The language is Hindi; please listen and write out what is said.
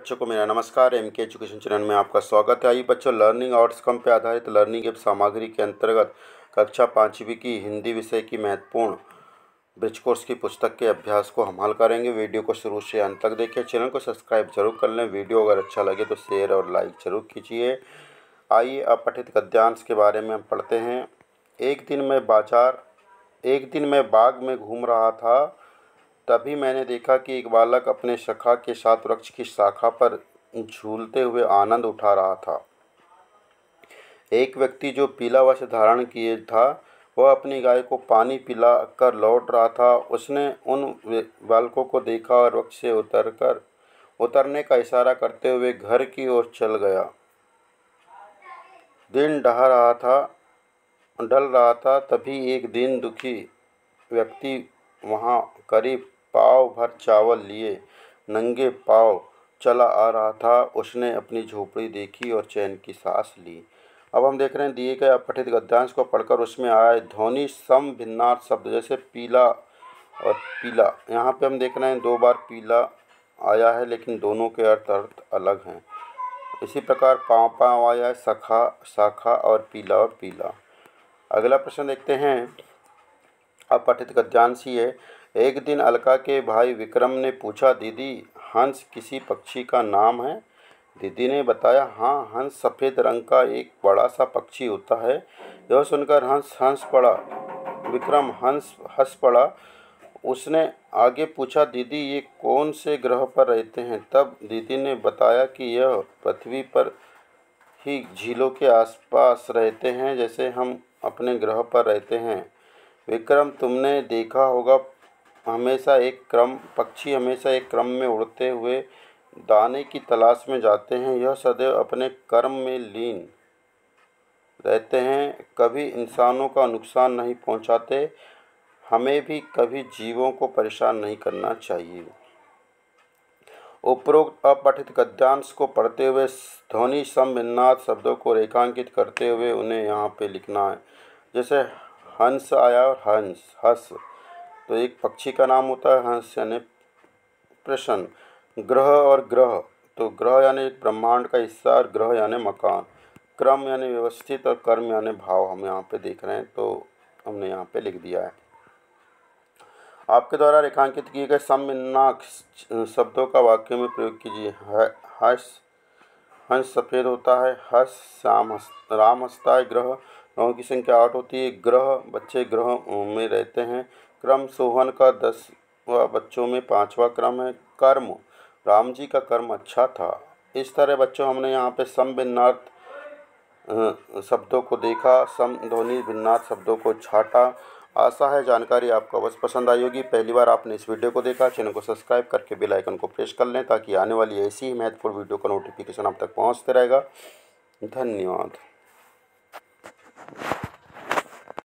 बच्चों को मेरा नमस्कार। एम के एजुकेशन चैनल में आपका स्वागत है। आइए बच्चों, लर्निंग आउटकम पे आधारित लर्निंग एप सामग्री के अंतर्गत कक्षा 5वीं की हिंदी विषय की महत्वपूर्ण ब्रिज कोर्स की पुस्तक के अभ्यास को हम हल करेंगे। वीडियो को शुरू से अंत तक देखिए। चैनल को सब्सक्राइब जरूर कर लें। वीडियो अगर अच्छा लगे तो शेयर और लाइक जरूर कीजिए। आइए अब पठित गद्यांश के बारे में हम पढ़ते हैं। एक दिन मैं बाग में घूम रहा था, तभी मैंने देखा कि एक बालक अपने सखा के साथ वृक्ष की शाखा पर झूलते हुए आनंद उठा रहा था। एक व्यक्ति जो पीला वस्त्र धारण किए था, वह अपनी गाय को पानी पिला कर लौट रहा था। उसने उन बालकों को देखा और वृक्ष से उतरने का इशारा करते हुए घर की ओर चल गया। दिन ढल रहा था, तभी एक दीन दुखी व्यक्ति वहाँ करीब पाव भर चावल लिए नंगे पांव चला आ रहा था। उसने अपनी झोपड़ी देखी और चैन की सांस ली। अब हम देख रहे हैं दिए गए पठित गद्यांश को पढ़कर उसमें आए ध्वनि सम भिन्नार्थ शब्द, जैसे पीला और पीला। यहाँ पे हम देख रहे हैं 2 बार पीला आया है, लेकिन दोनों के अर्थ अलग हैं। इसी प्रकार पाँव पाँव आया है, सखा शाखा और पीला। अगला प्रश्न देखते हैं। अब पठित गद्यांश ही है। एक दिन अलका के भाई विक्रम ने पूछा, दीदी हंस किसी पक्षी का नाम है? दीदी ने बताया, हाँ, हंस सफ़ेद रंग का एक बड़ा सा पक्षी होता है। यह सुनकर हंस हंस पड़ा। विक्रम हंस पड़ा। उसने आगे पूछा, दीदी ये कौन से ग्रह पर रहते हैं? तब दीदी ने बताया कि यह पृथ्वी पर ही झीलों के आसपास रहते हैं, जैसे हम अपने ग्रह पर रहते हैं। विक्रम, तुमने देखा होगा पक्षी हमेशा एक क्रम में उड़ते हुए दाने की तलाश में जाते हैं। यह सदैव अपने कर्म में लीन रहते हैं, कभी इंसानों का नुकसान नहीं पहुंचाते। हमें भी कभी जीवों को परेशान नहीं करना चाहिए। उपरोक्त अपठित गद्यांश को पढ़ते हुए ध्वनि सम भिन्नार्थ शब्दों को रेखांकित करते हुए उन्हें यहाँ पे लिखना है। जैसे हंस आया और हंस तो एक पक्षी का नाम होता है हंस, यानी प्रश्न। ग्रह और ग्रह, तो ग्रह यानी एक ब्रह्मांड का हिस्सा और ग्रह यानी मकान। क्रम यानी व्यवस्थित और कर्म यानी भाव हम यहाँ पे देख रहे हैं, तो हमने यहाँ पे लिख दिया है। आपके द्वारा रेखांकित किए गए समभिन्नार्थ शब्दों का वाक्य में प्रयोग कीजिए। हंस सफ़ेद होता है, राम हंसता है। ग्रहों की संख्या 8 होती है। ग्रह बच्चे ग्रह में रहते हैं। क्रम सोहन का 10वां बच्चों में 5वां क्रम है। कर्म, राम जी का कर्म अच्छा था। इस तरह बच्चों हमने यहाँ पे सम भिन्नार्थ शब्दों को देखा, सम ध्वनि भिन्नार्थ शब्दों को छाटा। आशा है जानकारी आपको अवश्य पसंद आई होगी। पहली बार आपने इस वीडियो को देखा, चैनल को सब्सक्राइब करके बेल आइकन को प्रेस कर लें, ताकि आने वाली ऐसी ही महत्वपूर्ण वीडियो का नोटिफिकेशन आप तक पहुँचते रहेगा। धन्यवाद।